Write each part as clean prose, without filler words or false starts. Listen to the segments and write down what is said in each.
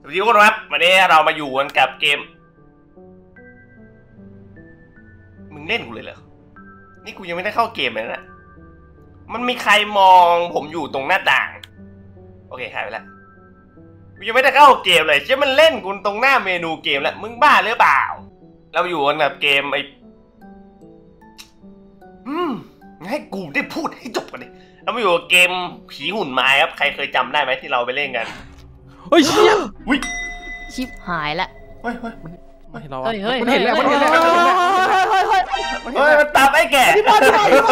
สวัสดีทุกคนครับวันนี้เรามาอยู่กันกับเกมมึงเล่นกูเลยเหรอนี่กูยังไม่ได้เข้าเกมเลยนะมันมีใครมองผมอยู่ตรงหน้าต่างโอเคหายไปแล้วกูยังไม่ได้เข้าเกมเลยเชื่อมันเล่นกูตรงหน้าเมนูเกมแล้วมึงบ้าหรือเปล่าเราอยู่กันกับเกมไอให้กูได้พูดให้จบกันดิเรามาอยู่กับเกมผีหุ่นไม้ครับใครเคยจำได้ไหมที่เราไปเล่นกันเฮ้ยเชี่ยชิบหายละเฮ้ยไม่เรามันเห็นแล้วมันตามไอ้แก่บอล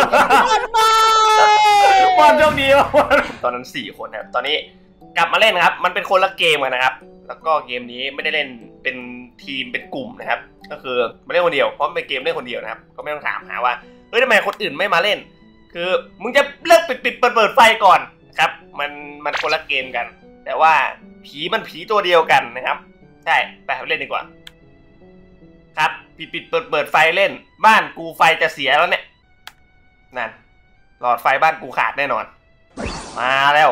โชคดีตอนนั้น4 คนครับตอนนี้กลับมาเล่นครับมันเป็นคนละเกมกันนะครับแล้วก็เกมนี้ไม่ได้เล่นเป็นทีมเป็นกลุ่มนะครับก็คือมาเล่นคนเดียวเพราะเป็นเกมเล่นคนเดียวนะครับก็ไม่ต้องถามหาว่าเฮ้ยทำไมคนอื่นไม่มาเล่นคือมึงจะเลิกปิดเปิดไฟก่อนครับมันคนละเกมกันแต่ว่าผีมันผีตัวเดียวกันนะครับใช่ไปเล่นดีกว่าครับปิดเปิดไฟเล่นบ้านกูไฟจะเสียแล้วเนี่ยนั่นหลอดไฟบ้านกูขาดแน่นอนมาแล้ว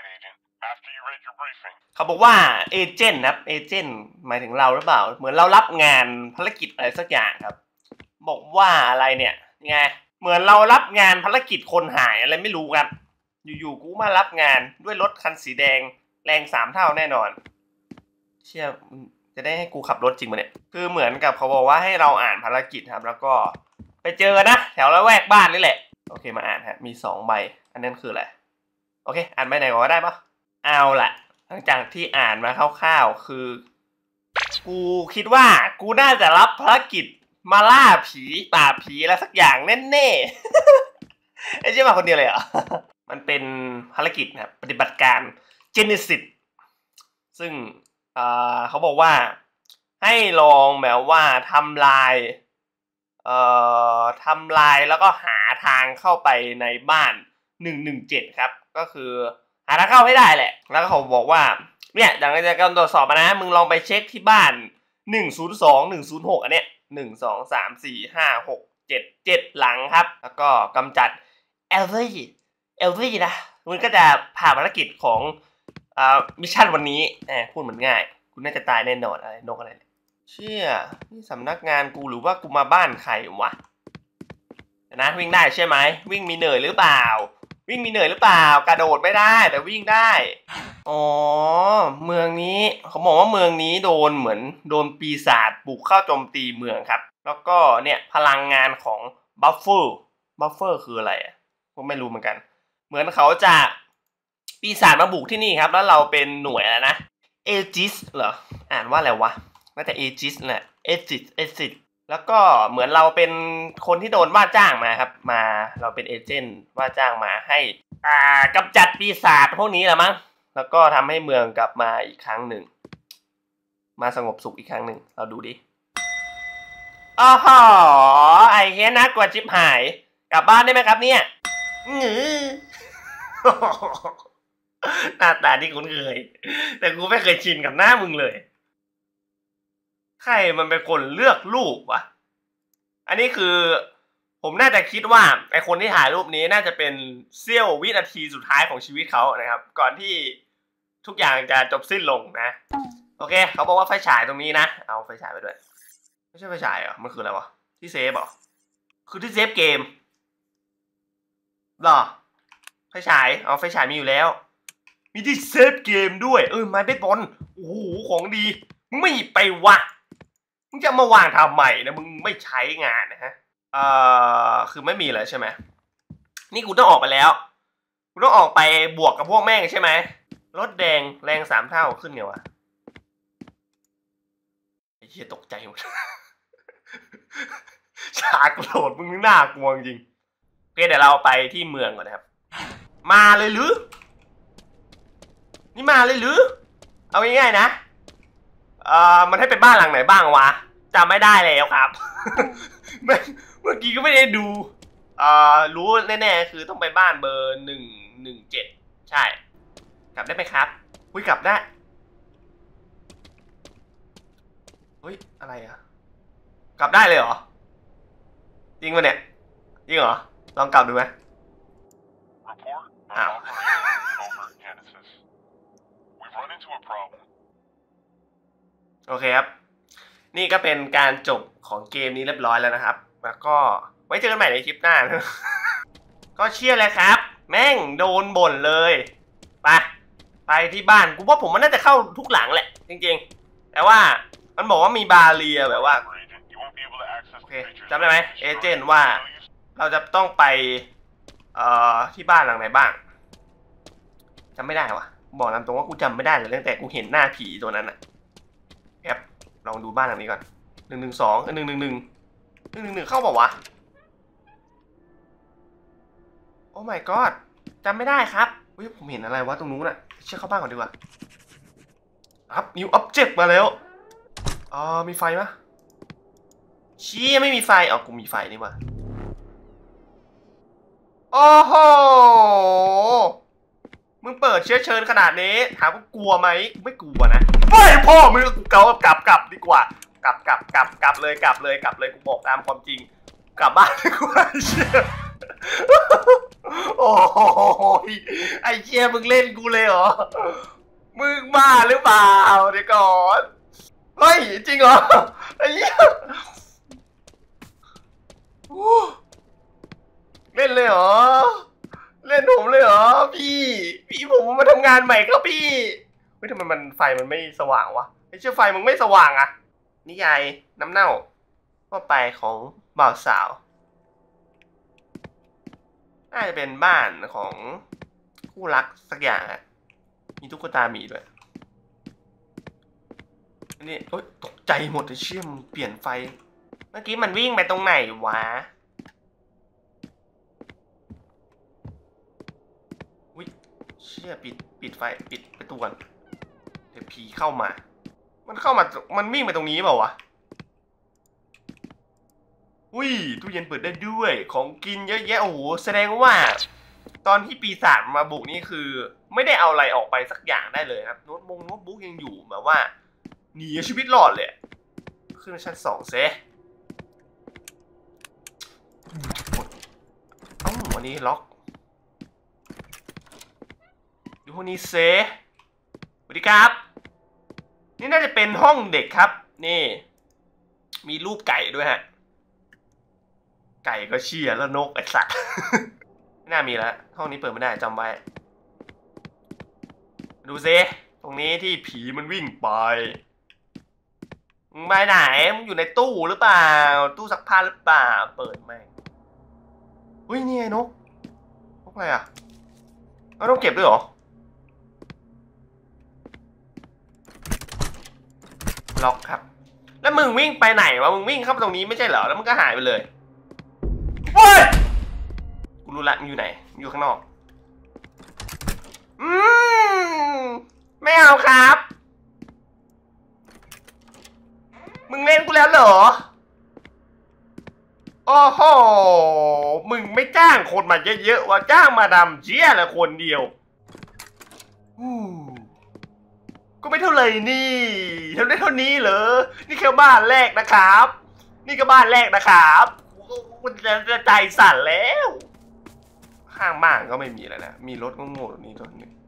เขาบอกว่าเอเจนต์ครับเอเจนต์หมายถึงเราหรือเปล่าเหมือนเรารับงานภารกิจอะไรสักอย่างครับบอกว่าอะไรเนี่ยไงเหมือนเรารับงานภารกิจคนหายอะไรไม่รู้ครับอยู่ๆกูมารับงานด้วยรถคันสีแดงแรง3 เท่าแน่นอนเชื่อจะได้ให้กูขับรถจริงมั้ยเนี่ยคือเหมือนกับเขาบอกว่าให้เราอ่านภารกิจครับแล้วก็ไปเจอนะแถวละแวกบ้านนี่แหละโอเคมาอ่านฮะมี2 ใบอันนั้นคืออะไรโอเคอ่านใบไหนก่อนก็ได้ปะเอาล่ะหลังจากที่อ่านมาคร่าวๆคือกูคิดว่ากูน่าจะรับภารกิจมาล่าผีป่าผีอะไรสักอย่างแน่ๆไอ้เจ้ามาคนเดียวเลยเหรอมันเป็นภารกิจนะครับปฏิบัติการเจเนซิสซึ่งเขาบอกว่าให้ลองแบบว่าทำลายแล้วก็หาทางเข้าไปในบ้าน117ครับก็คือหาทางเข้าให้ได้แหละแล้วก็เขาบอกว่าเนี่ยจากการตรวจสอบนะมึงลองไปเช็คที่บ้าน102 106อันเนี้ย1 2 3 4 5 6 7 7หลังครับแล้วก็กำจัดเอลวี่นะมันก็จะผ่านภารกิจของมิชชั่นวันนี้พูดเหมือนง่ายกูน่าจะตายแน่นอนอะไรนกอะไรเชี่ยนี่สำนักงานกูหรือว่ากูมาบ้านใครวะนะวิ่งได้ใช่ไหมวิ่งมีเหนื่อยหรือเปล่ากระโดดไม่ได้แต่วิ่งได้อ๋อเมืองนี้เขาบอกว่าเมืองนี้โดนเหมือนโดนปีศาจบุกเข้าโจมตีเมืองครับแล้วก็เนี่ยพลังงานของบัฟเฟอร์คืออะไรผมไม่รู้เหมือนกันเหมือนเขาจะปีศาจมาบุกที่นี่ครับแล้วเราเป็นหน่วยอะไรนะเอจิสเหรออ่านว่าอะไรวะน่าจะเอจิสแหละเอจิสแล้วก็เหมือนเราเป็นคนที่โดนว่าจ้างมาครับมาเราเป็นเอเจนต์ว่าจ้างมาให้กำจัดปีศาจพวกนี้แหละมั้งแล้วก็ทำให้เมืองกลับมาอีกครั้งหนึ่งมาสงบสุขอีกครั้งหนึ่งเราดูดิอ๋อไอ้เฮียน่ากลัวชิบหายกลับบ้านได้ไหมครับเนี่ยหน้าตาที่คุ้นเคยแต่กูไม่เคยชินกับหน้ามึงเลยใครมันเป็นคนเลือกรูปวะอันนี้คือผมน่าจะคิดว่าไอคนที่ถ่ายรูปนี้น่าจะเป็นเสี้ยววินาทีสุดท้ายของชีวิตเขานะครับก่อนที่ทุกอย่างจะจบสิ้นลงนะโอเคเขาบอกว่าไฟฉายตรงนี้นะเอาไฟฉายไปด้วยไม่ใช่ไฟฉายเหรอมันคืออะไรวะที่เซฟเหรอคือที่เซฟเกมหรอไฟฉายเอาไฟฉายมีอยู่แล้วมีที่เซฟเกมด้วยไม้เบสบอลโอ้โหของดีมึงไม่ไปวะมึงจะมาวางทำใหม่นะมึงไม่ใช้งานนะฮะคือไม่มีเลยใช่ไหมนี่กูต้องออกไปแล้วกูต้องออกไปบวกกับพวกแม่งใช่ไหมรถแดงแรง3 เท่าขึ้นไงวะไอ้เหี้ยตกใจหมดฉากโหลดมึงน่ากลัวจริงโอเคเดี๋ยวเราไปที่เมืองก่อนนะครับมาเลยหรือนี่มาเลยหรือเอาง่ายๆนะมันให้เป็นบ้านหลังไหนบ้างวะจำไม่ได้แล้วครับ เมื่อกี้ก็ไม่ได้ดูรู้แน่ๆคือต้องไปบ้านเบอร์117ใช่กลับได้ไหมครับกลับได้อะไรอะกลับได้เลยเหรอจริงปะเนี่ยจริงเหรอลองกลับดูไหมอ้าวโอเคครับนี่ก็เป็นการจบของเกมนี้เรียบร้อยแล้วนะครับแล้วก็ไว้เจอกันใหม่ในคลิปหน้านะ ก็เชื่อเลยครับแม่งโดนบ่นเลยไปที่บ้านกูว่าผมมันน่าจะเข้าทุกหลังแหละจริงๆแต่ว่ามันบอกว่ามีบาเรียแบบว่าโอเคจำได้ไหมเอเจนต์ว่าเราจะต้องไปที่บ้านหลังไหนบ้างจำไม่ได้วะบอกตามตรงว่ากูจำไม่ได้เลยตั้งแต่กูเห็นหน้าผีตัวนั้นอะครับลองดูบ้านหลังนี้ก่อน112 111เข้าเปล่าวะโอ้ my god จำไม่ได้ครับผมเห็นอะไรวะตรงนู้นอะเชื่อเข้าบ้านก่อนดีกว่าครับ new object มาแล้วมีไฟปะเชี่ยไม่มีไฟกูมีไฟนี่วะโอ้โหมึงเปิดเชื้อเชิญขนาดนี้ถามว่ากลัวไหมไม่กลัวนะไม่พ่อมึงกูกลับดีกว่ากลับเลยกูบอกตามความจริงกลับบ้านดีกว่าเชี่ยโอ้โหไอ้เชี่ยมึงเล่นกูเลยเหรอมึงบ้าหรือเปล่าเดี๋ยวก่อนเฮ้ยจริงเหรอไอ้เหี้ยเล่นเลยเหรอเล่นผมเลยเหรอพี่ผมมาทำงานใหม่ครับพี่เฮ้ยทำไมมันไฟมันไม่สว่างวะไอ้เชื่อไฟมึงไม่สว่างอะนิยายน้ำเน่าว่าไปของบ่าวสาวน่าจะเป็นบ้านของคู่รักสักอย่างอะมีตุ๊กตาหมีด้วยอันนี้ตกใจหมดเลยเชื่อมเปลี่ยนไฟเมื่อกี้มันวิ่งไปตรงไหนวะเชี่ยปิดไฟปิดประตูก่อนเดี๋ยวผีเข้ามามันวิ่งไปตรงนี้เปล่าวะตู้เย็นเปิดได้ด้วยของกินเยอะแยะโอ้โหแสดงว่าตอนที่ปีศาจมาบุกนี่คือไม่ได้เอาอะไรออกไปสักอย่างได้เลยครับโน้ตบุ๊กยังอยู่แบบว่าหนีชีวิตรอดเลยขึ้นชั้น2เซวันนี้ล็อกดูพวกนี้เซสวัสดีครับนี่น่าจะเป็นห้องเด็กครับนี่มีรูปไก่ด้วยฮะไก่ก็เชี่ยแล้วนกไอสัตว์ ไม่น่ามีแล้วห้องนี้เปิดไม่ได้จำไว้ดูซิตรงนี้ที่ผีมันวิ่งไปมึงไปไหนมึงอยู่ในตู้หรือเปล่าตู้ซักผ้าหรือเปล่าเปิดไหมนี่ไงนกอะไรอ่ะต้องเก็บด้วยเหรอล็อกครับแล้วมึงวิ่งไปไหนวะมึงวิ่งเข้าไปตรงนี้ไม่ใช่เหรอแล้วมึงก็หายไปเลยโอ้ยกูรู้ละมึงอยู่ไหนอยู่ข้างนอกไม่เอาครับมึงเล่นกูแล้วเหรอโอ้โหมึงไม่จ้างคนมาเยอะๆว่าจ้างมาดำเชี่ยละคนเดียวก็ไม่เท่าไหร่นี่ทำได้เท่านี้เหรอนี่แค่บ้านแรกนะครับนี่ก็บ้านแรกนะครับกูจะใจสั่นแล้วข้างบ้านก็ไม่มีแล้วนะมีรถโง่ๆนี้ตัวนึง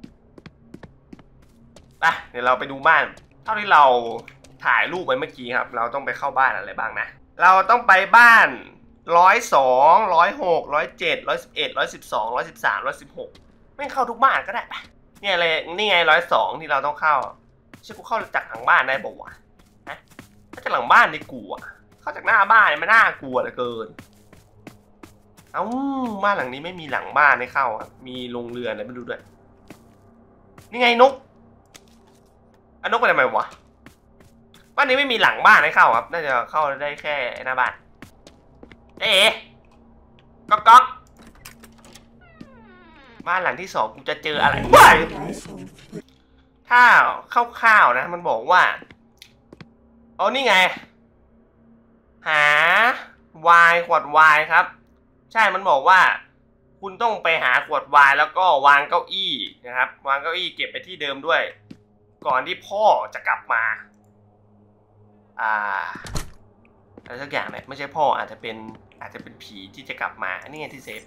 ไปเดี๋ยวเราไปดูบ้านเท่าที่เราถ่ายรูปไว้เมื่อกี้ครับเราต้องไปเข้าบ้านอะไรบ้างนะเราต้องไปบ้าน102 106 107 111 112 113 116ไม่เข้าทุกบ้านก็ได้เนี่ยอะไรนี่ไง102ที่เราต้องเข้าใช่กูเข้าจากหลังบ้านได้บอกว่ะนะถ้าจากหลังบ้านนี่กูอะเข้าจากหน้าบ้านมันน่ากลัวเหลือเกินบ้านหลังนี้ไม่มีหลังบ้านให้เข้าครับมีโรงเรือนอะไรไม่รู้ด้วยนี่ไงนกนกไปทำไมวะบ้านนี้ไม่มีหลังบ้านให้เข้าครับน่าจะเข้าได้แค่หน้าบ้านก๊อกบ้านหลังที่2กูจะเจออะไรว้ายถ้าคร่าวๆนะมันบอกว่านี่ไงหาไวน์ขวดไวน์ครับใช่มันบอกว่าคุณต้องไปหาขวดไวน์แล้วก็วางเก้าอี้นะครับวางเก้าอี้เก็บไปที่เดิมด้วยก่อนที่พ่อจะกลับมาอะไรสักอย่างเนี่ยไม่ใช่พ่ออาจจะเป็นผีที่จะกลับมานี่ไงที่เซฟ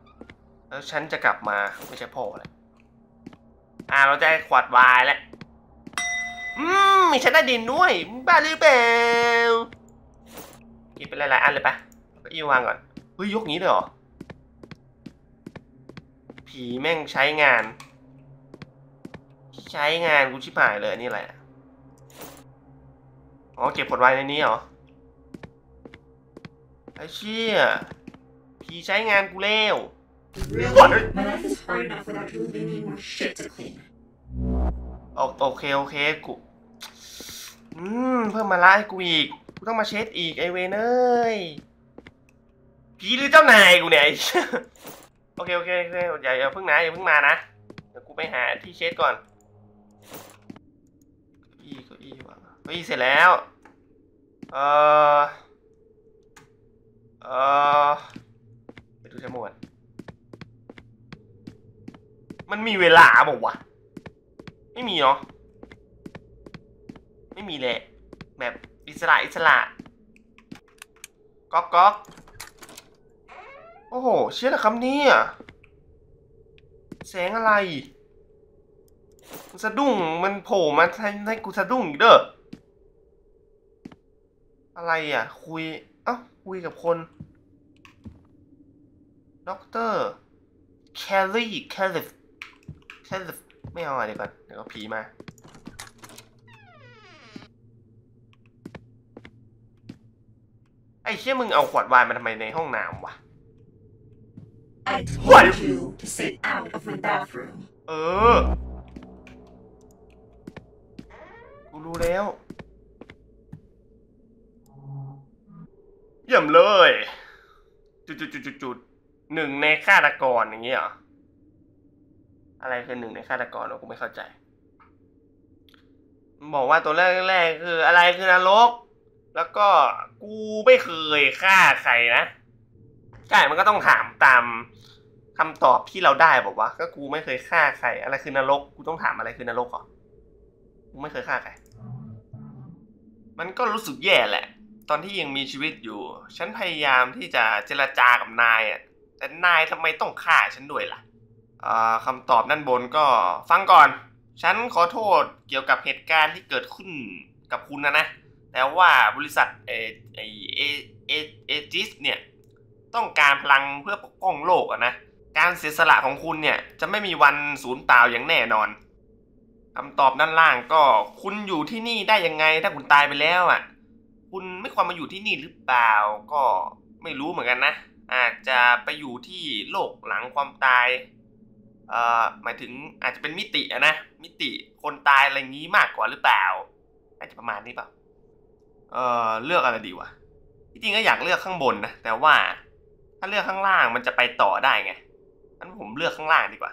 แล้วฉันจะกลับมาไม่ใช่พ่อแหละเราจะขวดไวน์แล้วมีชั้นใต้ดินด้วยบ้าหรือเปล่ากินไปหลายๆอันเลยปะก็วางก่อนเฮ้ยยกงี้เลยเหรอผีแม่งใช้งานกูชิบหายเลยนี่แหละอ๋อเก็บผลไว้ในนี้เหรอไอ้เชี่ยผีใช้งานกูแล้ว Really? My life is hard enough without you leaving me more shit to clean. โอเคกูเพิ่มมาละให้กูอีกกูต้องมาเช็ดอีกไอเวนเอ้ยผีหรือเจ้านายกูเนี่ย โอเคอย่าเพิ่งมานะเดี๋ยวกูไปหาที่เช็ดก่อนเก้าอี้ว่ะเก้าอี้เสร็จแล้วไปดูทั้งหมดมันมีเวลาบอกวะไม่มีเนาะไม่มีแหละแบบอิสระก๊อกโอ้โหเชื่อเหรอครับเนี่ยแสงอะไรมันสะดุ้งมันโผล่มาให้กูสะดุ้งอีกเด้ออะไรอ่ะคุยกับคนด็อกเตอร์แคลลิฟไม่เอาอะไรก่อนเดี๋ยวผีมาไอ้เชี่ยมึงเอาขวดไวน์มาทำไมในห้องน้ำวะ I told you to stay out of my bathroom. กูรู้แล้วเยี่ยมเลยจุดหนึ่งในฆาตกรอย่างเงี้ยเหรออะไรคือหนึ่งในฆาตกรเรากูไม่เข้าใจบอกว่าตัวแรกคืออะไรคือนรกแล้วก็กูไม่เคยฆ่าใครนะใช่มันก็ต้องถามตามคำตอบที่เราได้บอกว่าก็กูไม่เคยฆ่าใครอะไรคือนรกกูต้องถามอะไรคือนรกเหรอกูไม่เคยฆ่าใครมันก็รู้สึกแย่แหละตอนที่ยังมีชีวิตอยู่ฉันพยายามที่จะเจรจากับนายอ่ะแต่นายทำไมต้องฆ่าฉันด้วยล่ะคำตอบด้านบนก็ฟังก่อนฉันขอโทษเกี่ยวกับเหตุการณ์ที่เกิดขึ้นกับคุณนะแต่ว่าบริษัทเอจิสเนี่ยต้องการพลังเพื่อปกป้องโลกนะการเสียสละของคุณเนี่ยจะไม่มีวันสูญเปล่าอย่างแน่นอนคำตอบด้านล่างก็คุณอยู่ที่นี่ได้ยังไงถ้าคุณตายไปแล้วอ่ะคุณไม่ควรมาอยู่ที่นี่หรือเปล่าก็ไม่รู้เหมือนกันนะอาจจะไปอยู่ที่โลกหลังความตายหมายถึงอาจจะเป็นมิตินะมิติคนตายอะไรงี้มากกว่าหรือเปล่าอาจจะประมาณนี้เปล่าเลือกอะไรดีวะที่จริงก็อยากเลือกข้างบนนะแต่ว่าถ้าเลือกข้างล่างมันจะไปต่อได้ไงงั้นผมเลือกข้างล่างดีกว่า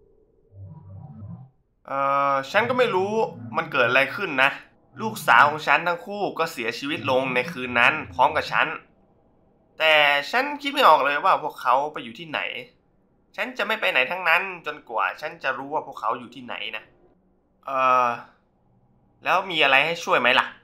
ฉันก็ไม่รู้มันเกิดอะไรขึ้นนะลูกสาวของฉันทั้งคู่ก็เสียชีวิตลงในคืนนั้นพร้อมกับฉันแต่ฉันคิดไม่ออกเลยว่าพวกเขาไปอยู่ที่ไหนฉันจะไม่ไปไหนทั้งนั้นจนกว่าฉันจะรู้ว่าพวกเขาอยู่ที่ไหนนะแล้วมีอะไรให้ช่วยไหมล่ะ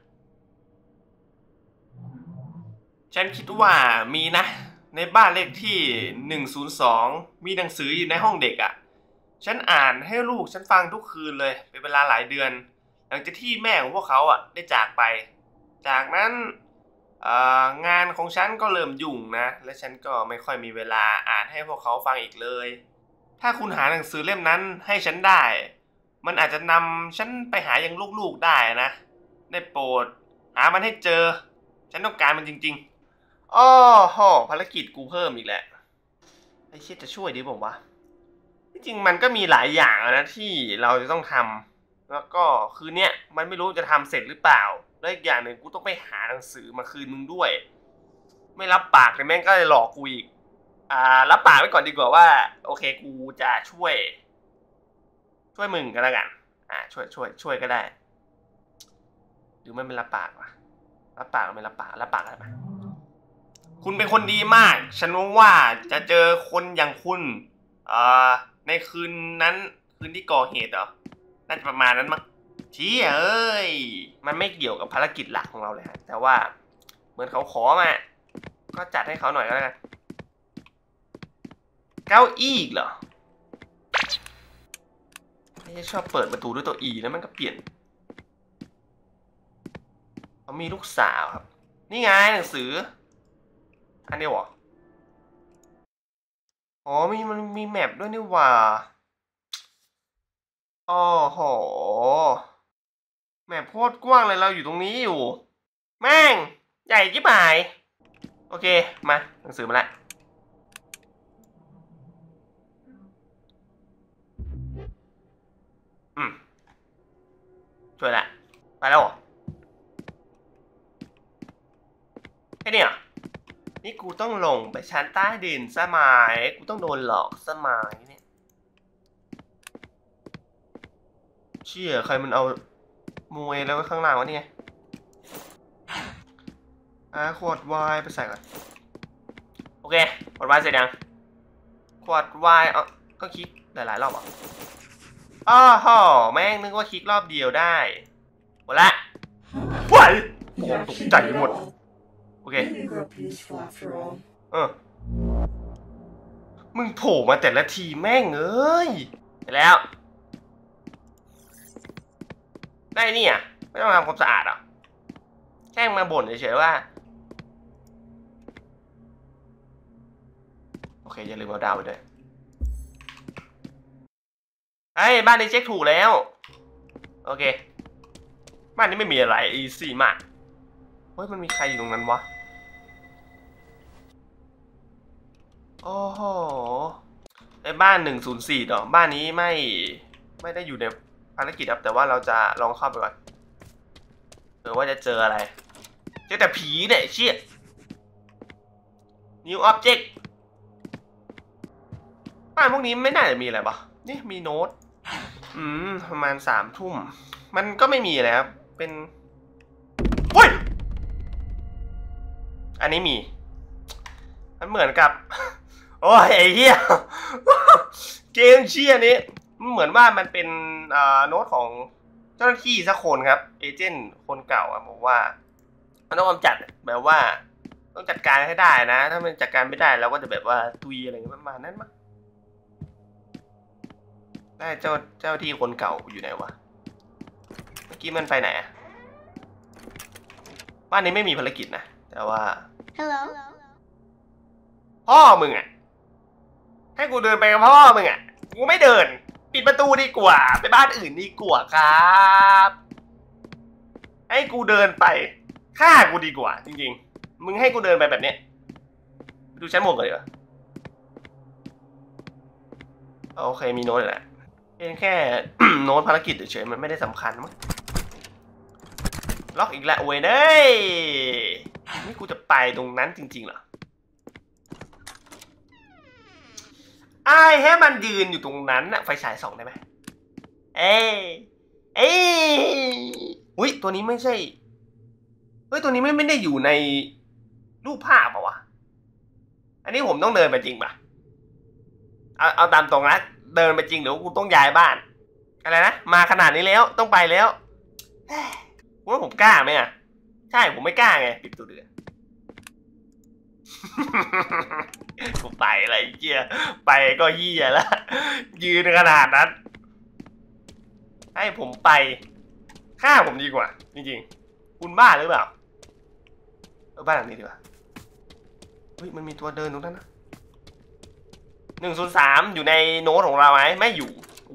ฉันคิดว่ามีนะในบ้านเลขที่102มีหนังสืออยู่ในห้องเด็กอ่ะฉันอ่านให้ลูกฉันฟังทุกคืนเลยเป็นเวลาหลายเดือนหลังจากที่แม่ของพวกเขาอ่ะได้จากไปจากนั้นงานของฉันก็เริ่มยุ่งนะและฉันก็ไม่ค่อยมีเวลาอ่านให้พวกเขาฟังอีกเลยถ้าคุณหาหนังสือเล่มนั้นให้ฉันได้มันอาจจะนำฉันไปหายังลูกๆได้นะได้โปรดหามันให้เจอฉันต้องการมันจริงๆภารกิจกูเพิ่มอีกแหละไอ้เชี่ยจะช่วยดีผมวะที่จริงมันก็มีหลายอย่างนะที่เราจะต้องทำแล้วก็คืนเนี้ยมันไม่รู้จะทำเสร็จหรือเปล่าแล้วอีกอย่างหนึ่งกูต้องไปหาหนังสือมาคืนมึงด้วยไม่รับปากเลยแม่งก็เลยหลอกกูอีกรับปากไว้ก่อนดีกว่าว่าโอเคกูจะช่วยมึงก็แล้วกันช่วยก็ได้หรือไม่รับปากวะรับปากหรือไม่รับปากอะไรมาคุณเป็นคนดีมากฉันหวังว่าจะเจอคนอย่างคุณในคืนนั้นคืนที่ก่อเหตุเหรอน่าจะประมาณนั้นมั้งชี้เอ้ยมันไม่เกี่ยวกับภารกิจหลักของเราเลยฮะแต่ว่าเหมือนเขาขอมาก็จัดให้เขาหน่อยก็แล้วกันเก้าอี้เหรอไม่ชอบเปิดประตูด้วยตัว E แล้วมันก็เปลี่ยนเขามีลูกสาวครับนี่ไงหนังสืออันเดียวเหรออ๋อมันมีแมปด้วยนี่หว่าอ๋อโหแมปโคตรกว้างเลยเราอยู่ตรงนี้อยู่แม่งใหญ่จิ๊บหายโอเคมาหนังสือมาละช่วยละไปแล้วเหรอแค่นี้เหรอนี่กูต้องลงไปชั้นใต้ดินสมัยกูต้องโดนหลอกสมัยเนี่ยเชี่ยใครมันเอามวยแล้วไว้ข้างล่างวะเนี่ยขวดไวน์ไปใส่ก่อนโอเคขวดไวน์เสร็จยังขวดไวน์ก็คลิกหลายๆรอบอ่ะอ้าวโหแม่งนึกว่าคลิกรอบเดียวได้หมดละไหวโอ้ตกใจหมดโอเคมึงโผล่มาแต่ละทีแม่งเอ้ยเสร็จแล้วได้นี่อ่ะไม่ต้องทำความสะอาดอ่ะแค่มาบ่นเฉยๆว่าโอเคอย่าลืมเอาดาวไปด้วยเฮ้ยบ้านนี้เช็คถูกแล้วโอเคบ้านนี้ไม่มีอะไรอีซี่มากเฮ้ยมันมีใครอยู่ตรงนั้นวะโอ้โหไอ้บ้าน104เนาะบ้านนี้ไม่ได้อยู่ในภารกิจครับแต่ว่าเราจะลองเข้าไปก่อนเผื่อว่าจะเจออะไรเจอแต่ผีเนี่ยเชี่ย New Object บ้านพวกนี้ไม่น่าจะมีอะไรปะนี่มีโน้ตประมาณ3 ทุ่มมันก็ไม่มีแล้วเป็นเฮ้ยอันนี้มีมันเหมือนกับโอ้ยไอ้เหี้ยเกมเชี่ยนี้มันเหมือนว่ามันเป็นโน้ตของเจ้าหน้าที่สักคนครับเอเจนต์คนเก่าบอกว่ามันต้องกำจัดแบบว่าต้องจัดการให้ได้นะถ้ามันจัดการไม่ได้เราก็จะแบบว่าตุยอะไรประมาณนั้นมั้งได้เจ้าที่คนเก่าอยู่ไหนวะเมื่อกี้มันไปไหนบ้านนี้ไม่มีภารกิจนะแต่ว่า Hello พ่อมึงอ่ะให้กูเดินไปกับพ่อมึงอ่ะกูไม่เดินปิดประตูดีกว่าไปบ้านอื่นดีกว่าครับให้กูเดินไปฆ่ากูดีกว่าจริงๆมึงให้กูเดินไปแบบเนี้ยดูชั้นบนกันดีกว่าโอเคมีโน้ตเลยแหละแค่ โน้ตภารกิจเฉยๆมันไม่ได้สำคัญมั้งล็อกอีกแล้วเว้ยเด้ยนี่กูจะไปตรงนั้นจริงๆเหรอไอ้ให้มันยืนอยู่ตรงนั้นน่ะไฟฉายส่องได้ไหมเอ้อุ้ยตัวนี้ไม่ใช่เฮ้ยตัวนี้ไม่ได้อยู่ในรูปภาพป่ะวะอันนี้ผมต้องเดินไปจริงป่ะเอาตามตรงนะเดินไปจริงเดี๋ยวกูต้องย้ายบ้านอะไรนะมาขนาดนี้แล้วต้องไปแล้วว่าผมกล้าไหมอ่ะใช่ผมไม่กล้าไงปิดตัวเดือดกูไปอะไรเหี้ยไปก็เหี้ยแล้วยืนขนาดนั้นให้ผมไปฆ่าผมดีกว่าจริงๆคุณบ้าหรือเปล่าบ้านหลังนี้ดีกว่าเฮ้ยมันมีตัวเดินตรงนั้นนะ103อยู่ในโน้ตของเราไหมไม่อยู่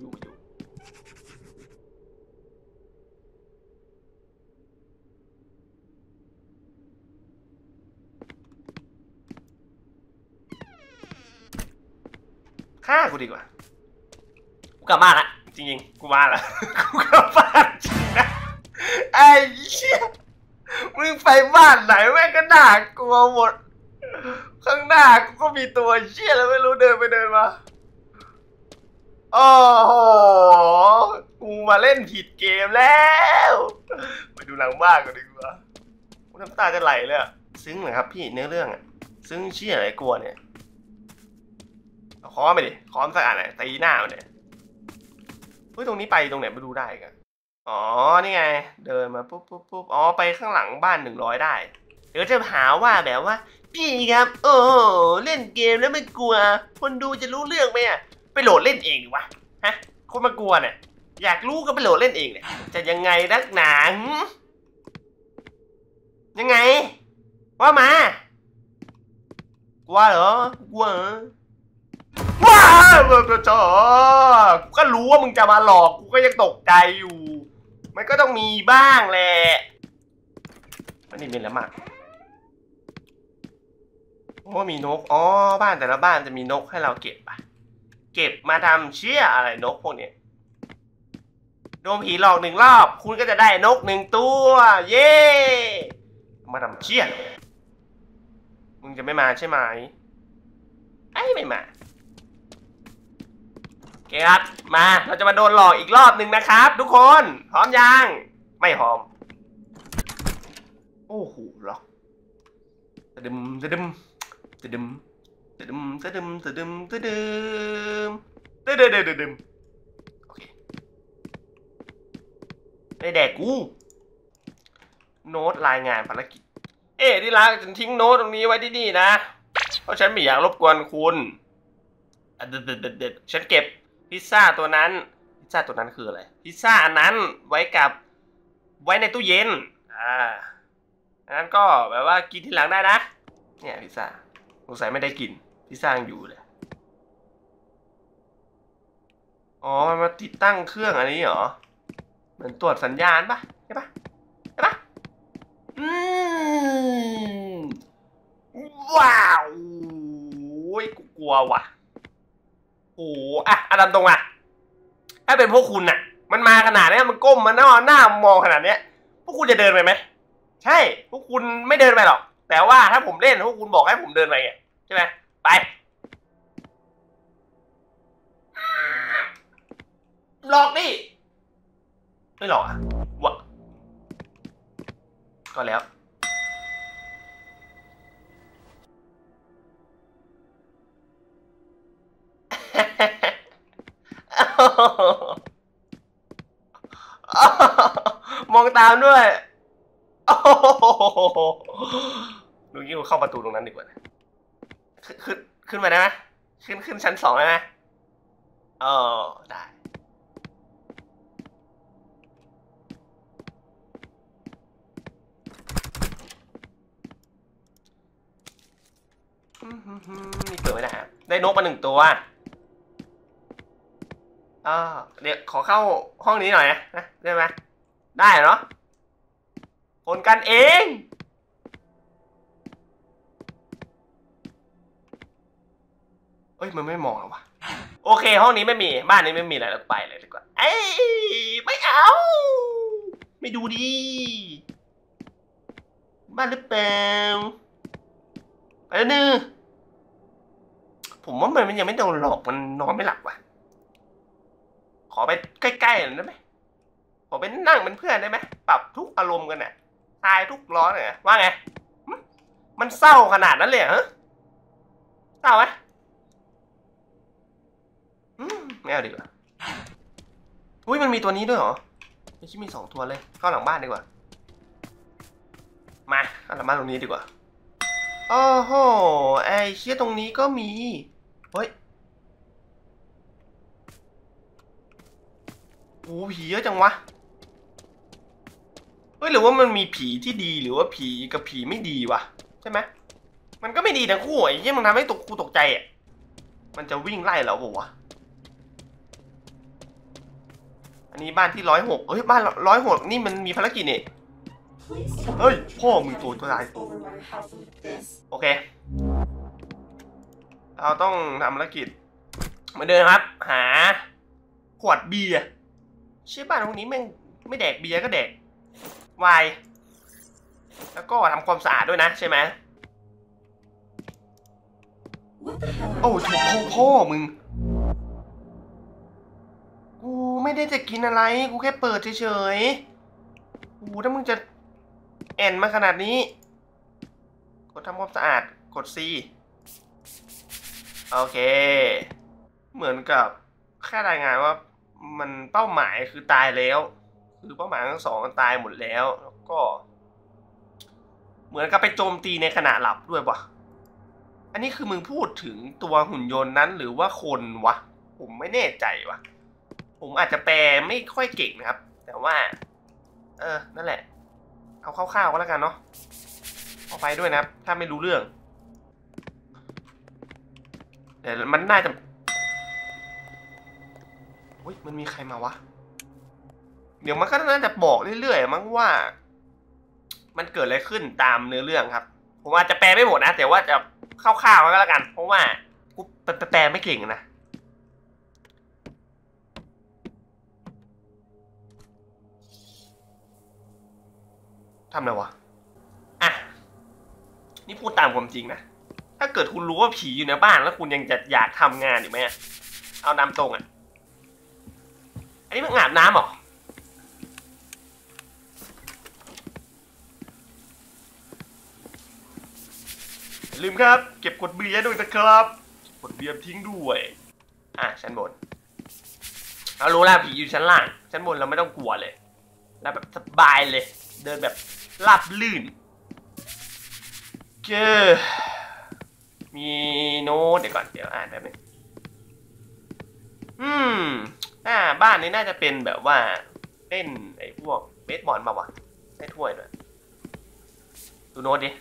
ฆ่ากูดีกว่ากูกลับบ้านละจริงๆกูบ้านละกูกลับบ้านจริงนะไอ้เชี่ยมึงไปบ้านไหนแม่งก็น่ากลัวหมดข้างหน้ากูก็มีตัวเชี่ยแล้วไม่รู้เดินไปเดินมาโอ้โหกูมาเล่นผิดเกมแล้วไปดูหลังบ้านกันดีกว่าน้ำตาจะไหลเลยอะซึ้งเหรอครับพี่เนื้อเรื่องอะซึ้งเชี่ยอะไรกลัวเนี่ยเอาค้อไปดิค้อมสักอันไหนตีหน้ามันเนี่ยเฮ้ยตรงนี้ไปตรงไหนมาดูได้กันอ๋อนี่ไงเดินมาปุ๊บอ๋อไปข้างหลังบ้าน100ได้เดี๋ยวจะหาว่าแบบว่าพี่ครับโอ้เล่นเกมแล้วไม่กลัวคนดูจะรู้เรื่องไหมอะไปโหลดเล่นเองดีวะฮะคนมากลัวเนี่ยอยากรู้ก็ไปโหลดเล่นเองเนี่ยจะยังไงนักหนายังไงว่ามา กลัวเหรอกลัวเหรอว้าวจอกูก็รู้ว่ามึงจะมาหลอกกูก็ยังตกใจอยู่มันก็ต้องมีบ้างแหละมันนี่เป็นแล้วมากโอ้มีนกอ๋อบ้านแต่ละบ้านจะมีนกให้เราเก็บปะเก็บมาทำเชี่ยอะไรนกพวกเนี้ยโดนผีหลอก1 รอบคุณก็จะได้นก1 ตัวเย้มาทำเชี่ยมึงจะไม่มาใช่ไหมไม่มาโอเคครับมาเราจะมาโดนหลอกอีกรอบหนึ่งนะครับทุกคนพร้อมยังไม่พร้อมโอ้โหหรอกจะดึมจะดึมจะดึมจะดึมจะดึมจะดึมจะดึมจะดึมจะดึมโอเคไม่แดกกูโน้ตรายงานภารกิจที่รักฉันทิ้งโน้ตตรงนี้ไว้ที่นี่นะเพราะฉันไม่อยากรบกวนคุณฉันเก็บพิซซ่าตัวนั้นคืออะไรพิซซ่าอันนั้นไว้ในตู้เย็นอันนั้นก็แบบว่ากินทีหลังได้นะเนี่ยพิซซ่าสงสัยไม่ได้กินพิซซ่ายังอยู่เลยอ๋อมันมาติดตั้งเครื่องอันนี้เหรอเหมือนตรวจสัญญาณปะใช่ปะว้าวโอ้ยกูกลัวว่ะโอ้อันนั้นตรงถ้าเป็นพวกคุณน่ะมันมาขนาดนี้มันก้มมันหน้ามองขนาดนี้พวกคุณจะเดินไปไหมใช่พวกคุณไม่เดินไปหรอกแต่ว่าถ้าผมเล่นพวกคุณบอกให้ผมเดินไปไงใช่ไหมไปหลอกดิไม่หลอกวะก็แล้วมองตามด้วยดูงี้กูเข้าประตูตรงนั้นดีกว่าขึ้นมาได้ไหมขึ้นชั้น2ได้ไหมได้นี่เปิดไม่ได้ครับได้นกมา1 ตัวเดี๋ยวขอเข้าห้องนี้หน่อยนะได้ไหมได้เนาะคนกันเองมันไม่มองหรอวะโอเคห้องนี้ไม่มีบ้านนี้ไม่มีอะไรเราไปเลยดีกว่าไม่เอาไม่ดูดีบ้านหรือเปล่าไปแล้วนึงผมว่ามันยังไม่โดนหลอกมันนอนไม่หลับว่ะขอไปใกล้ๆหน่อยได้ไหมขอไปนั่งเป็นเพื่อนได้ไหมปรับทุกอารมณ์กันน่ะตายทุกร้อนเลยว่าไงมันเศร้าขนาดนั้นเลยเหรอเศร้าไหมไม่เอาดีกว่ามันมีตัวนี้ด้วยเหรอไม่ใช่มี2 ตัวเลยเข้าหลังบ้านดีกว่ามาเข้าหลังบ้านตรงนี้ดีกว่าโอ้โหไอ้เชี่ยตรงนี้ก็มีผีเยอะจังวะหรือว่ามันมีผีที่ดีหรือว่าผีกับผีไม่ดีวะใช่ไหมมันก็ไม่ดีทั้งคู่ไอ้เหี้ยมันทำให้กูตกใจมันจะวิ่งไล่เราบอกวะอันนี้บ้านที่106บ้าน106นี่มันมีภารกิจนี่พ่อมึงตัวตายโอเคเราต้องทำภารกิจเหมือนเดิมครับหาขวดเบียร์เชื่อบ้านพวกนี้แม่งไม่แดกเบียร์ก็แดกไวน์แล้วก็ทำความสะอาดด้วยนะใช่ไหมพ่อมึงกูไม่ได้จะกินอะไรกูแค่เปิดเฉยๆถ้ามึงจะแอนมาขนาดนี้กดทำความสะอาดกด C โอเคเหมือนกับแค่รายงานว่ามันเป้าหมายคือตายแล้วคือเป้าหมายทั้ง2ตายหมดแล้วก็เหมือนกับไปโจมตีในขณะหลับด้วยวะอันนี้คือมึงพูดถึงตัวหุ่นยนต์นั้นหรือว่าคนวะผมไม่แน่ใจวะผมอาจจะแปลไม่ค่อยเก่งนะครับแต่ว่านั่นแหละเอาคร่าวๆก็แล้วกันเนาะออกไปด้วยนะถ้าไม่รู้เรื่องแต่มันน่าจะอุ้ยมันมีใครมาวะเดี๋ยวมันก็น่าจะบอกเรื่อยๆมั้งว่ามันเกิดอะไรขึ้นตามเนื้อเรื่องครับผมอาจจะแปลไม่หมดนะแต่ว่าจะคร่าวๆก็แล้วกันเพราะว่ากูแปลไม่เก่งนะทำอะไรวะอ่ะนี่พูดตามความจริงนะถ้าเกิดคุณรู้ว่าผีอยู่ในบ้านแล้วคุณยังจะอยากทำงานอยู่ไหมเอานำตรงอ่ะอันนี้มึงอาบน้ำเหรอลืมครับเก็บกดเบียร์ด้วยนะครับกดเบียร์ทิ้งด้วยชั้นบนเรารู้แล้วผีอยู่ชั้นล่างชั้นบนเราไม่ต้องกลัวเลยเราแบบสบายเลยเดินแบบราบลื่นมีโน้ตเดี๋ยวก่อนเดี๋ยวอ่านแป๊บนึงบ้านนี้น่าจะเป็นแบบว่าเล่นไอ้พวกเบสบอลมาวะได้ถ้วยด้วยดูโน้ตดิ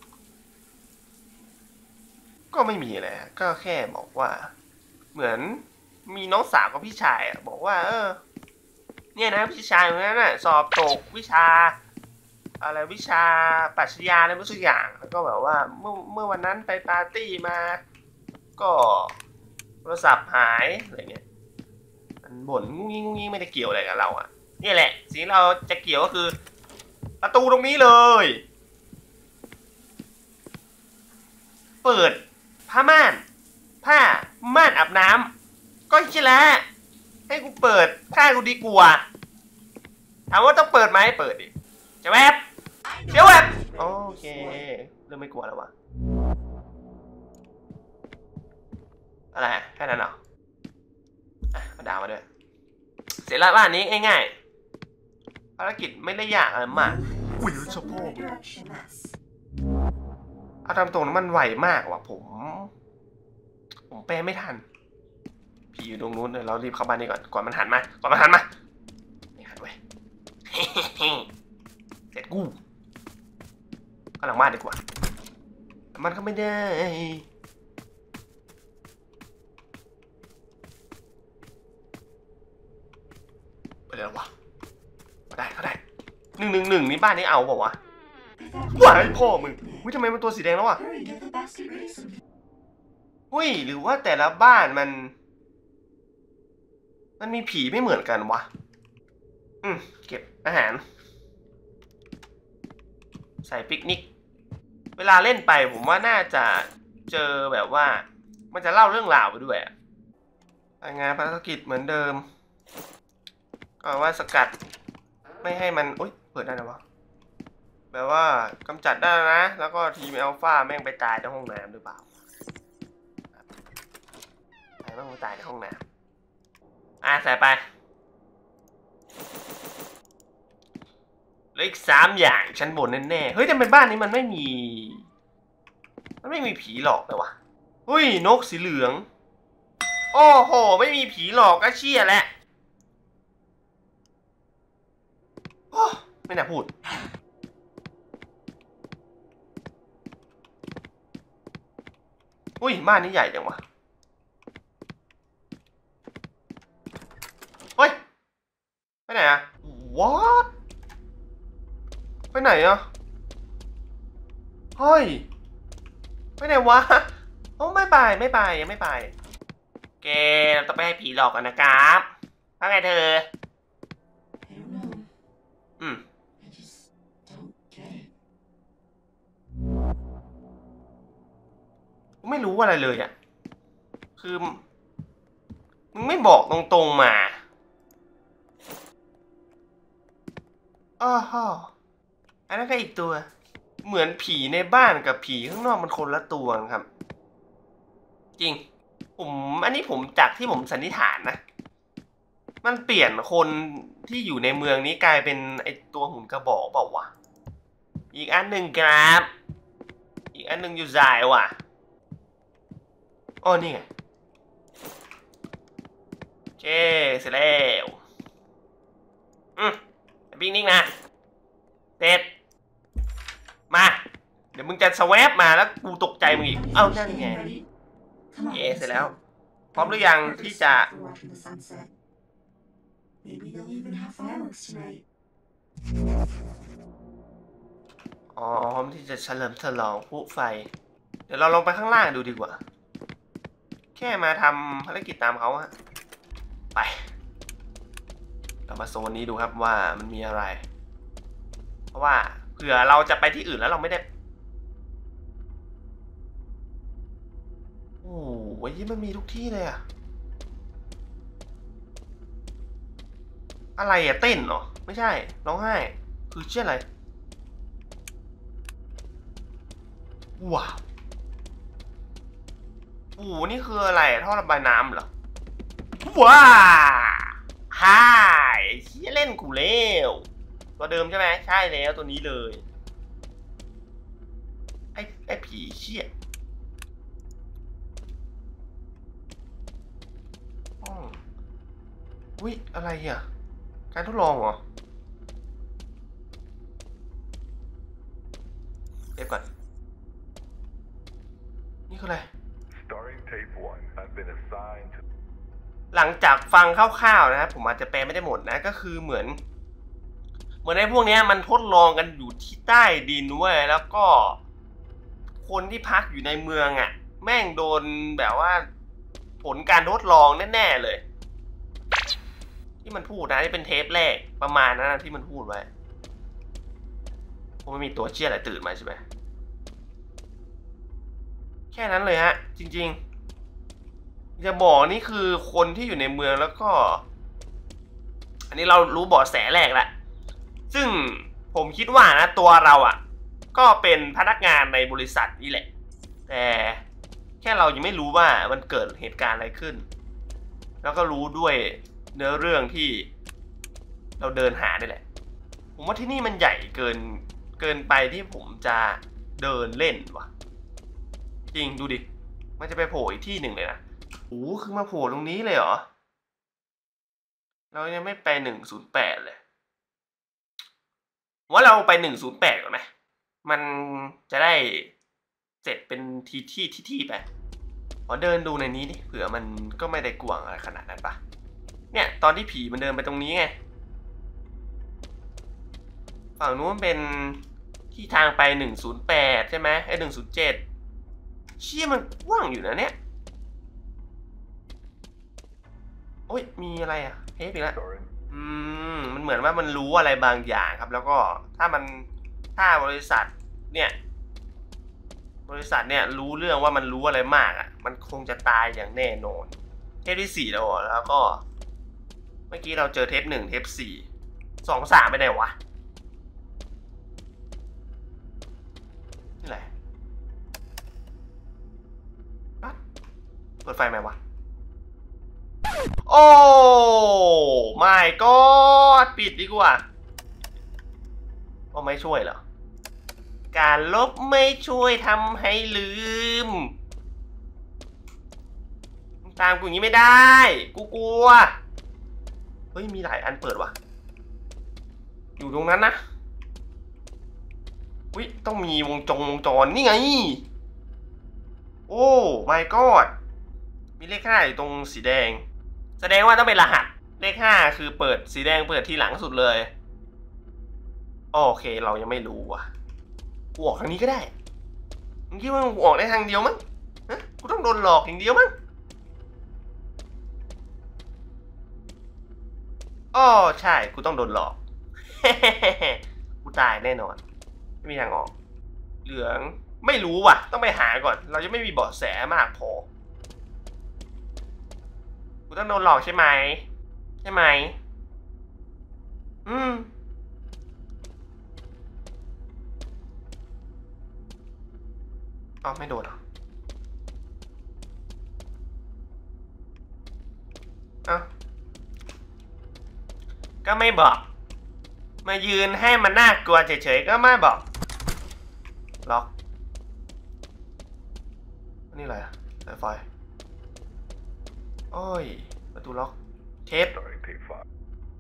ก็ไม่มีอะไรก็แค่บอกว่าเหมือนมีน้องสาวกับพี่ชายบอกว่าเนี่ยนะพี่ชายคนนั้นน่ะสอบตกวิชาอะไรวิชาปรัชญาอะไรบางอย่างแล้วก็แบบว่าเมื่อวันนั้นไปปาร์ตี้มาก็โทรศัพท์หายอะไรเงี้ยมันบ่นงุ้งงิ้งไม่ได้เกี่ยวอะไรกับเรานี่แหละสิ่งที่เราจะเกี่ยวก็คือประตูตรงนี้เลยเปิดผ้าม่านอาบน้ำก็ใช่แล้วให้กูเปิดฆ่ากูดีกว่าถามว่าต้องเปิดไหมเปิดดิจะแวบเดี๋ยวแวบโอเคเริ่มไม่กลัวแล้ววะอะไรแค่นั้นเหรอมาดาวมาด้วยเสร็จแล้วบ้านนี้ง่ายๆภารกิจไม่ได้ยากอะไรมากอุ้ยสะโพกเอาทำตรงนั้นมันไวมากว่ะผมแปลไม่ทันผีอยู่ตรงนู้นเลยเรารีบเข้าบ้านนี้ก่อนมันหันมาไม่หันเว้ย เสร็จกูก็หลังบ้านดีกว่ามันก็ไม่ได้ไปเลยวะก็ได้111นี่บ้านนี้เอาเปล่าวะว้ายพ่อมึงวิทำไมมันตัวสีแดงแล้วอ่ะหุ้ยหรือว่าแต่ละบ้านมันมีผีไม่เหมือนกันวะเก็บอาหารใส่ปิกนิกเวลาเล่นไปผมว่าน่าจะเจอแบบว่ามันจะเล่าเรื่องราวไปด้วยรายงานภารกิจเหมือนเดิมก็ว่าสกัดไม่ให้มันเปิดได้นะวะแปลว่ากำจัดได้นะแล้วก็ทีมอัลฟาแม่งไปตายในห้องน้ำหรือเปล่าใครแม่งไปตายในห้องน้ำใส่ไปแล้วอีก3อย่างชั้นบนแน่ๆเฮ้ยแต่เป็นบ้านนี้มันไม่มีผีหลอกเลยวะเฮ้ยนกสีเหลืองโอ้โหไม่มีผีหลอกก็เชี่ยแหละไม่น่าพูดอุ้ยบ้านนี้ใหญ่จังวะเฮ้ยไปไหนwhat ไปไหนเฮ้ยไปไหนวะไม่ไปยังไม่ไปแกเราต้องไปให้ผีหลอกกันนะครับว่าไงเธอไม่รู้อะไรเลยคือมึงไม่บอกตรงๆมาอันนั้นก็อีกตัวเหมือนผีในบ้านกับผีข้างนอกมันคนละตัวครับจริงอันนี้ผมจากที่ผมสันนิษฐานนะมันเปลี่ยนคนที่อยู่ในเมืองนี้กลายเป็นไอตัวหุ่นกระบอกเปล่าวะอีกอันหนึ่งครับอีกอันหนึ่งอยู่จ่ายว่ะนี่ไงโอเคเสร็จแล้วปิกนิกนะเสร็จมาเดี๋ยวมึงจะสแวบมาแล้วกูตกใจมึงอีกเอ้านั่นไง Come on, เสร็จแล้ว พร้อมหรือยังที่จะ Watching the sunset. Maybe they'll even have fireworks tonight. อ๋อพร้อมที่จะเฉลิมฉลองพลุไฟ เดี๋ยวเราลงไปข้างล่างดูดีกว่า แค่มาทำภารกิจตามเขาฮะไปเรามาโซนนี้ดูครับว่ามันมีอะไร เพราะว่าเผื่อเราจะไปที่อื่นแล้วเราไม่ได้โอ้โหยี่มันมีทุกที่เลยอะอะไรอะเต้นเหรอไม่ใช่ร้องไห้คือเชื่ออะไรว้าวโอ้โหนี่คืออะไรท่อระบายน้ำเหรอว้าฮ่าเชี่ยเล่นกูเร็วตัวเดิมใช่ไหมใช่แล้วตัวนี้เลยไอ้ผีเชี่ยอุ้ยอะไรอ่ะการทดลองเหรอเดี๋ยวก่อนนี่คืออะไร Starting tape 1 has been assigned to หลังจากฟังคร่าวๆนะครับผมอาจจะแปลไม่ได้หมดนะก็คือเหมือนไอ้พวกนี้มันทดลองกันอยู่ที่ใต้ดินเว้ยแล้วก็คนที่พักอยู่ในเมืองอ่ะแม่งโดนแบบว่าผลการทดลองแน่ๆเลยที่มันพูดนะนี่เป็นเทปแรกประมาณนั้นนะที่มันพูดไว้ผมไม่มีตัวเชี่ยอะไรตื่นมาใช่ไหมแค่นั้นเลยฮะจริงๆจะบอกนี่คือคนที่อยู่ในเมืองแล้วก็อันนี้เรารู้เบาะแสแรกละซึ่งผมคิดว่านะตัวเราอ่ะก็เป็นพนักงานในบริษัทนี่แหละแต่แค่เรายังไม่รู้ว่ามันเกิดเหตุการณ์อะไรขึ้นแล้วก็รู้ด้วยเนื้อเรื่องที่เราเดินหาได้แหละผมว่าที่นี่มันใหญ่เกินไปที่ผมจะเดินเล่นว่ะจริงดูดิมันจะไปโผล่อีกที่หนึ่งเลยนะโอ้คือมาโผล่ตรงนี้เลยเหรอเรายังไม่ไป108เลยว่าเราไป108ก่อนไหมมันจะได้เสร็จเป็นที่ไปขอเดินดูในนี้ดิเผื่อมันก็ไม่ได้กว้างอะไรขนาดนั้นปะเนี่ยตอนที่ผีมันเดินไปตรงนี้ไงฝั่งนู้นเป็นที่ทางไป108ใช่ไหมไอ้107เชี่ยมันกว้างอยู่นะเนี่ยโอ้ยมีอะไรอ่ะเฮ้ยอีกแล้ว Starting มันเหมือนว่ามันรู้อะไรบางอย่างครับแล้วก็ถ้าบริษัทเนี่ยรู้เรื่องว่ามันรู้อะไรมากอ่ะมันคงจะตายอย่างแน่นอนเทปที่4แล้วก็เมื่อกี้เราเจอเทป1เทป4 2 3ไปไหนวะนี่แหละเปิดไฟไหมวะโอ้ไม่ก็ปิดดีกว่าก็ไม่ช่วยเหรอการลบไม่ช่วยทำให้ลืมตามกูอย่างนี้ไม่ได้กูกลัวเฮ้ยมีหลายอันเปิดว่ะอยู่ตรงนั้นนะอุ้ยต้องมีวงจรนี่ไงโอ้ไม่ก็มีเลข5อยู่ตรงสีแดงแสดงว่าต้องเป็นรหัสเลข5คือเปิดสีแดงเปิดทีหลังสุดเลยโอเคเรายังไม่รู้ว่ะกูออกทางนี้ก็ได้มึงคิดว่ากูออกได้ทางเดียวมั้งฮะกูต้องโดนหลอกอย่างเดียวมั้งอ๋อใช่กูต้องโดนหลอก กูตายแน่นอนไม่มีทางออกเหลืองไม่รู้ว่ะต้องไปหาก่อนเราจะไม่มีเบาะแสมากพอกูต้องโดนหลอกใช่ไหมอ๋อไม่โดนหรอเอ้าก็ไม่บอกมายืนให้มันน่ากลัวเฉยๆก็ไม่บอกล็อกนี่อะไรอะสายไฟโอ้ยประตูล็อกเทป starting tape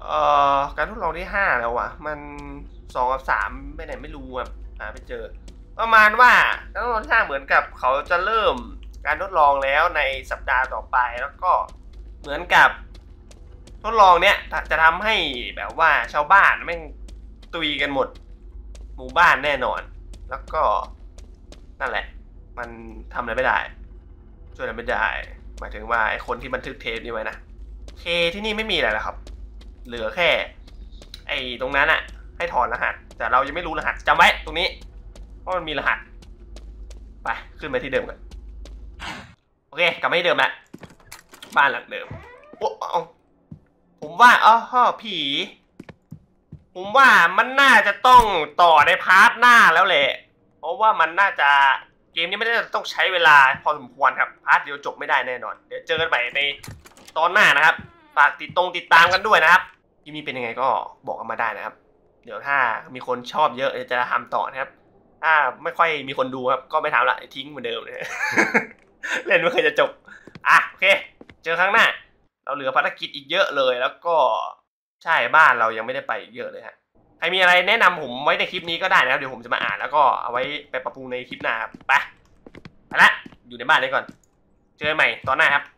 การทดลองที่5แล้วว่ะมัน2 กับ 3ไปไหนไม่รู้อ่ะหาไม่เจอประมาณว่านักทดลองที่สร้างเหมือนกับเขาจะเริ่มการทดลองแล้วในสัปดาห์ต่อไปแล้วก็เหมือนกับทดลองเนี้ยจะทำให้แบบว่าชาวบ้านแม่งตุยกันหมดหมู่บ้านแน่นอนแล้วก็นั่นแหละมันทำอะไรไม่ได้ช่วยอะไรไม่ได้หมายถึงว่าไอ้คนที่บันทึกเทปนี้ไว้นะเคที่นี่ไม่มีอะไรแล้วครับเหลือแค่ไอ้ตรงนั้นอะให้ถอนรหัสแต่เรายังไม่รู้รหัสจำไว้ตรงนี้เพราะมันมีรหัสไปขึ้นไปที่เดิมกันโอเคกลับมาที่เดิมละบ้านหลังเดิมโอ้ผมว่าผีผมว่ามันน่าจะต้องต่อในพาร์ทหน้าแล้วแหละเพราะว่ามันน่าจะเกมนี้ไม่ได้ต้องใช้เวลาพอสมควรครับพาร์ทเดียวจบไม่ได้แน่นอนเดี๋ยวเจอกันใหม่ในตอนหน้านะครับฝากติดตามกันด้วยนะครับที่นี่เป็นยังไงก็บอกกันมาได้นะครับเดี๋ยวถ้ามีคนชอบเยอะจะทำต่อนะครับถ้าไม่ค่อยมีคนดูครับก็ไม่ทำละทิ้งเหมือนเดิมเลย เล่นไม่เคยจะจบโอเคเจอครั้งหน้าเราเหลือภารกิจอีกเยอะเลยแล้วก็ใช่บ้านเรายังไม่ได้ไปอีกเยอะเลยฮะใครมีอะไรแนะนำผมไว้ในคลิปนี้ก็ได้นะครับเดี๋ยวผมจะมาอ่านแล้วก็เอาไว้ไปปรับปรุงในคลิปหน้าครับไปละอยู่ในบ้านนี้ก่อนเจอกันใหม่ตอนหน้าครับ